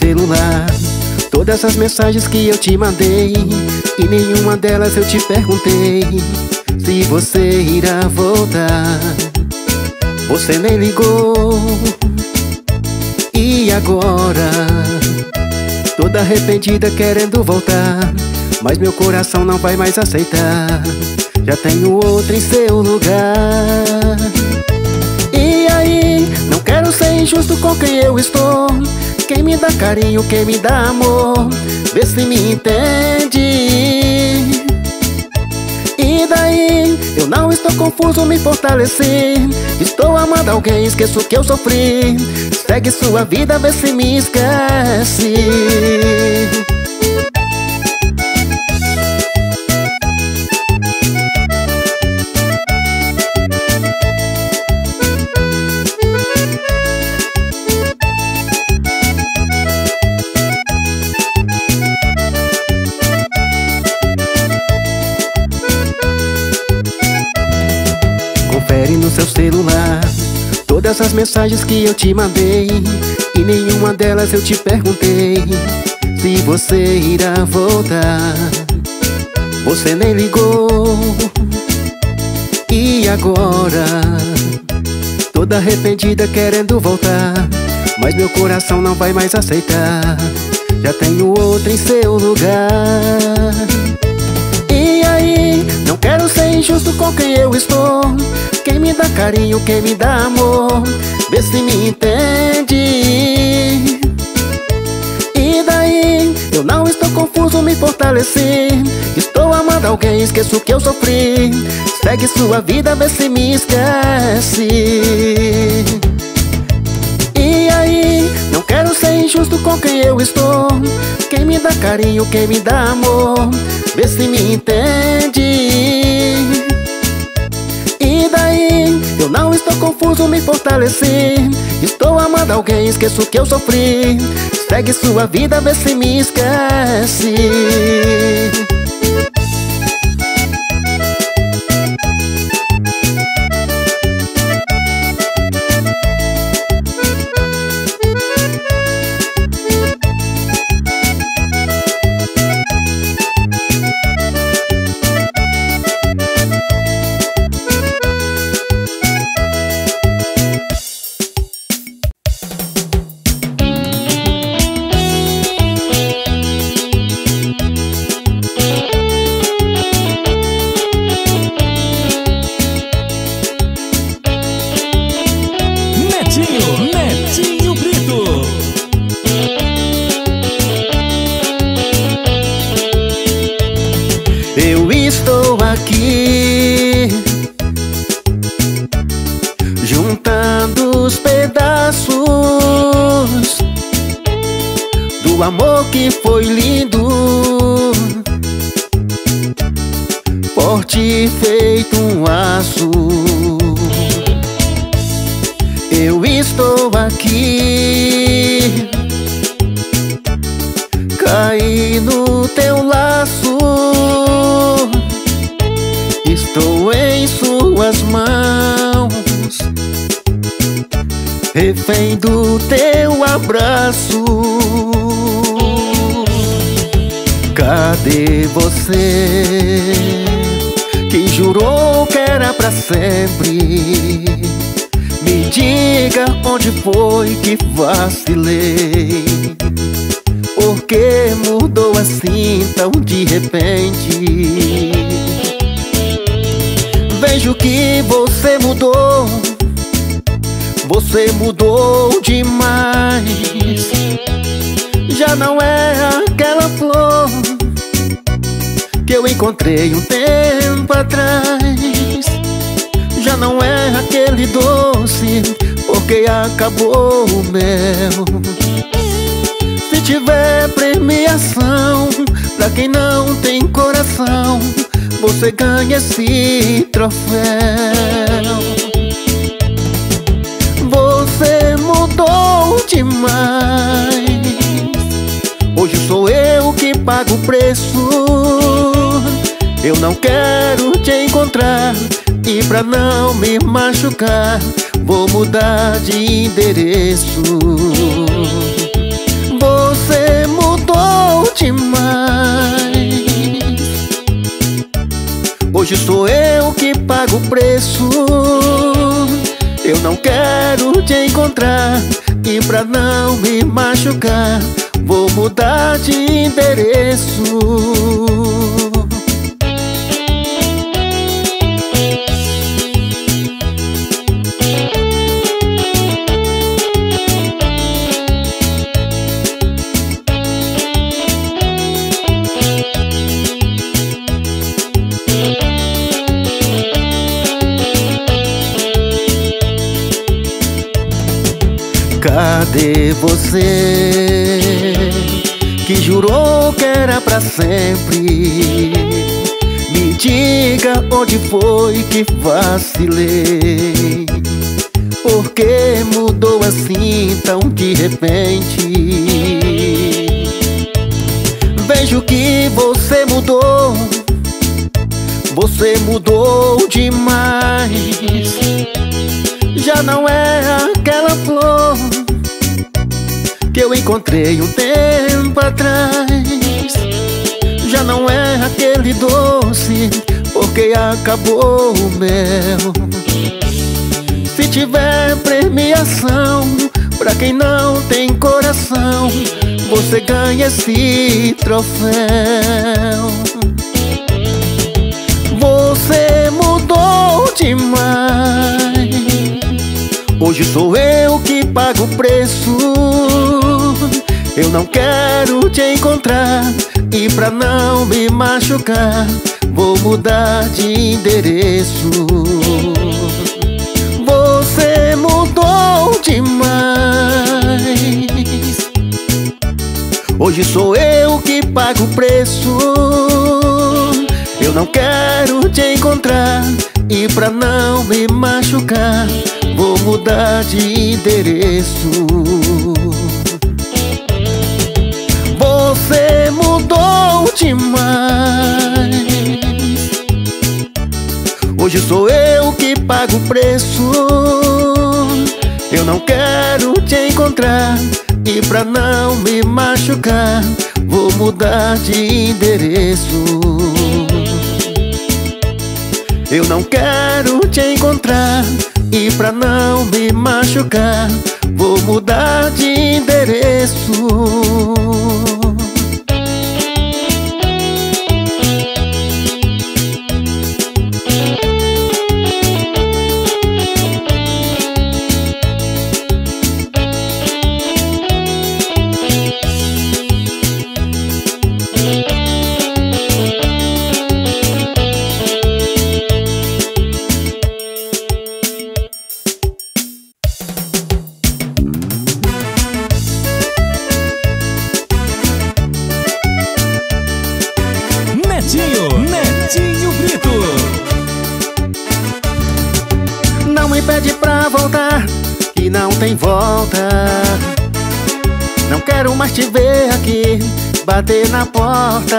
celular todas as mensagens que eu te mandei, e nenhuma delas eu te perguntei se você irá voltar. Você nem ligou. E agora? Toda arrependida querendo voltar, mas meu coração não vai mais aceitar. Já tenho outro em seu lugar. E aí? Não quero ser injusto com quem eu estou. Quem me dá carinho, quem me dá amor, vê se me entende. E daí? Eu não estou confuso, me fortaleci. Estou amando alguém, esqueço que eu sofri. Segue sua vida, vê se me esquece. Confere no seu celular todas as mensagens que eu te mandei, e nenhuma delas eu te perguntei se você irá voltar. Você nem ligou. E agora? Toda arrependida querendo voltar, mas meu coração não vai mais aceitar. Já tenho outro em seu lugar. E aí? Não quero ser injusto com quem eu estou. Quem me dá carinho, quem me dá amor, vê se me entende. E daí? Eu não estou confuso, me fortaleci. Estou amando alguém, esqueço que eu sofri. Segue sua vida, vê se me esquece. E aí? Não quero ser injusto com quem eu estou. Quem me dá carinho, quem me dá amor, vê se me entende. E daí? Eu não estou confuso, me fortaleci. Estou amando alguém, esqueço que eu sofri. Segue sua vida, vê se me esquece. Netinho Brito. Eu estou aqui juntando os pedaços do amor que foi lindo, forte feito um aço. Eu estou aqui, caí no teu laço, estou em suas mãos, refém do teu abraço. Cadê você que jurou que era pra sempre? Me diga onde foi que vacilei. Por que mudou assim tão de repente? Vejo que você mudou. Você mudou demais. Já não é aquela flor que eu encontrei um tempo atrás. Já não é aquele doce, porque acabou o mel. Se tiver premiação pra quem não tem coração, você ganha esse troféu. Você mudou demais. Hoje sou eu que pago o preço. Eu não quero te encontrar, e pra não me machucar, vou mudar de endereço. demais. Hoje sou eu que pago o preço. Eu não quero te encontrar, e pra não me machucar, vou mudar de endereço. Cadê você que jurou que era pra sempre? Me diga onde foi que vacilei. Por que mudou assim tão de repente? Vejo que você mudou. Você mudou demais. Já não é aquela flor que eu encontrei um tempo atrás. Já não é aquele doce, porque acabou o mel. Se tiver premiação pra quem não tem coração, você ganha esse troféu. Você mudou demais. Hoje sou eu que pago o preço. Eu não quero te encontrar, e pra não me machucar, vou mudar de endereço. Você mudou demais. Hoje sou eu que pago o preço. Eu não quero te encontrar, e pra não me machucar, vou mudar de endereço. Você mudou demais. Hoje sou eu que pago o preço. Eu não quero te encontrar, e pra não me machucar, vou mudar de endereço. Eu não quero te encontrar, e pra não me machucar, vou mudar de endereço. Netinho Brito. Não me pede pra voltar, que não tem volta. Não quero mais te ver aqui, bater na porta.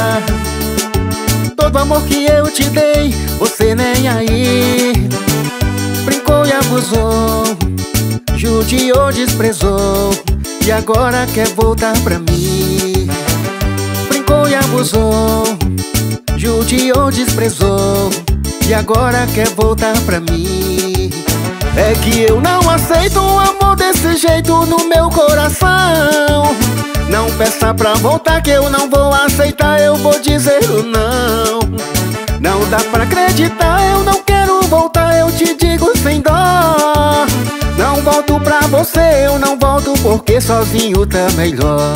Todo amor que eu te dei, você nem aí. Brincou e abusou, judiou, desprezou, e agora quer voltar pra mim. Brincou e abusou, judiou, desprezou, e agora quer voltar pra mim. É que eu não aceito um amor desse jeito no meu coração. Não peça pra voltar que eu não vou aceitar, eu vou dizer o não. Não dá pra acreditar, eu não quero voltar, eu te digo sem dó. Não volto pra você, eu não volto porque sozinho tá melhor.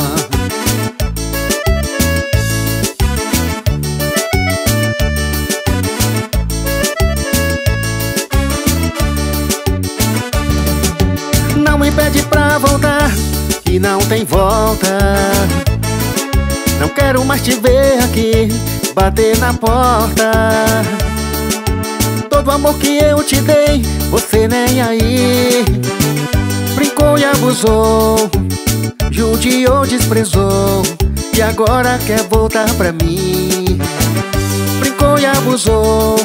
Não me pede pra voltar, que não tem volta. Não quero mais te ver aqui, bater na porta. Todo amor que eu te dei, você nem aí. Brincou e abusou, judiou, desprezou, e agora quer voltar pra mim. Brincou e abusou,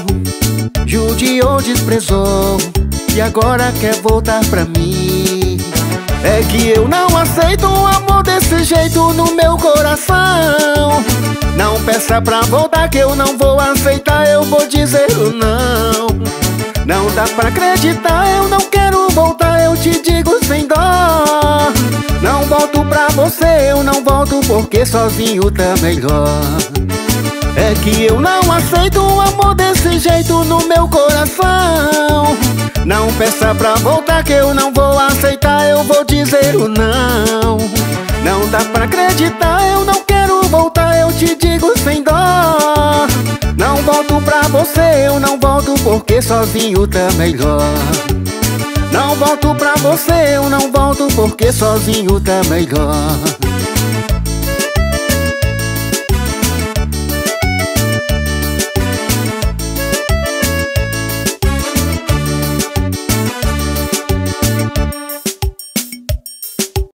judiou, desprezou, e agora quer voltar pra mim. É que eu não aceito um amor desse jeito no meu coração. Não peça pra voltar que eu não vou aceitar, eu vou dizer o não. Não dá pra acreditar, eu não quero voltar, eu te digo sem dó. Não volto pra você, eu não volto porque sozinho tá melhor. É que eu não aceito um amor desse jeito no meu coração. Não peça pra voltar que eu não vou aceitar, eu vou dizer o não. Não dá pra acreditar, eu não quero voltar, eu te digo sem dó. Não volto pra você, eu não volto porque sozinho tá melhor. Não volto pra você, eu não volto porque sozinho tá melhor.